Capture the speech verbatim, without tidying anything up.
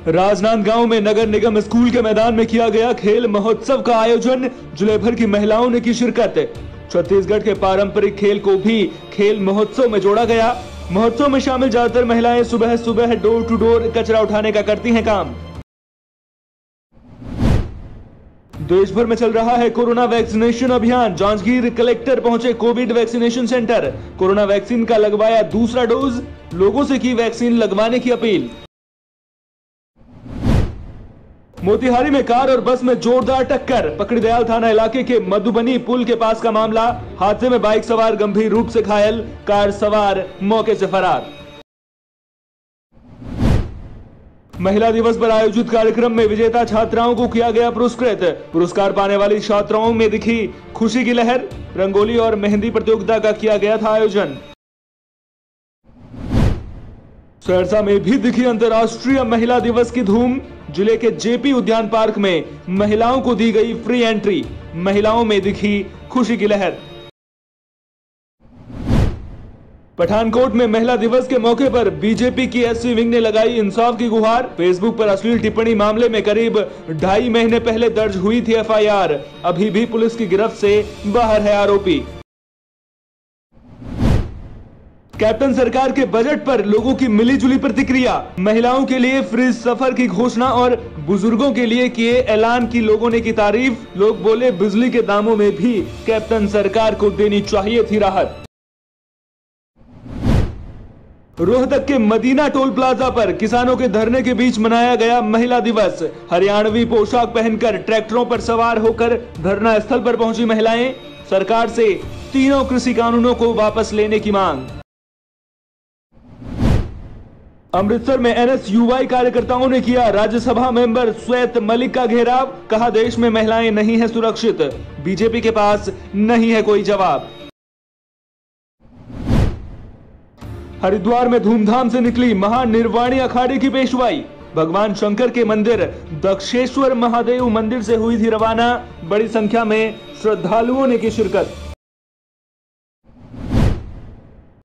राजनांदगांव में नगर निगम स्कूल के मैदान में किया गया खेल महोत्सव का आयोजन। जिले भर की महिलाओं ने की शिरकत। छत्तीसगढ़ के पारंपरिक खेल को भी खेल महोत्सव में जोड़ा गया। महोत्सव में शामिल ज्यादातर महिलाएं सुबह सुबह डोर टू डोर कचरा उठाने का करती हैं काम। देश भर में चल रहा है कोरोना वैक्सीनेशन अभियान। जांजगीर कलेक्टर पहुंचे covid vaccination centre. Corona vaccine का लगवाया दूसरा डोज। लोगों से की वैक्सीन लगवाने की अपील। मोतिहारी में कार और बस में जोरदार टक्कर। पकड़ीदयाल थाना इलाके के मधुबनी पुल के पास का मामला। हादसे में बाइक सवार गंभीर रूप से घायल, कार सवार मौके से फरार। महिला दिवस पर आयोजित कार्यक्रम में विजेता छात्राओं को किया गया पुरस्कृत। पुरस्कार पाने वाली छात्राओं में दिखी खुशी की लहर। रंगोली और मेहंदी प्रतियोगिता का किया गया था आयोजन। सहरसा में भी दिखी अंतर्राष्ट्रीय महिला दिवस की धूम। जिले के जेपी उद्यान पार्क में महिलाओं को दी गई फ्री एंट्री। महिलाओं में दिखी खुशी की लहर। पठानकोट में महिला दिवस के मौके पर बीजेपी की एससी विंग ने लगाई इंसाफ की गुहार। फेसबुक पर अश्लील टिप्पणी मामले में करीब ढाई महीने पहले दर्ज हुई थी एफआईआर। अभी भी पुलिस की गिरफ्त से बाहर है आरोपी। कैप्टन सरकार के बजट पर लोगों की मिलीजुली प्रतिक्रिया। महिलाओं के लिए फ्री सफर की घोषणा और बुजुर्गों के लिए किए ऐलान की लोगों ने की तारीफ। लोग बोले बिजली के दामों में भी कैप्टन सरकार को देनी चाहिए थी राहत। रोहतक के मदीना टोल प्लाजा पर किसानों के धरने के बीच मनाया गया महिला दिवस। हरियाणवी पोशाक पहनकर ट्रैक्टरों पर सवार होकर धरना स्थल पर पहुंची महिलाएं। सरकार से तीनों कृषि कानूनों को वापस लेने की मांग। अमृतसर में एनएसयूआई कार्यकर्ताओं ने किया राज्यसभा मेंबर श्वेत मलिक का घेराव। कहा देश में महिलाएं नहीं है सुरक्षित। बीजेपी के पास नहीं है कोई जवाब। हरिद्वार में धूमधाम से निकली महानिर्वाणी अखाड़े की पेशवाई। भगवान शंकर के मंदिर दक्षेश्वर महादेव मंदिर से हुई थी रवाना। बड़ी संख्या में श्रद्धालुओं ने की शिरकत।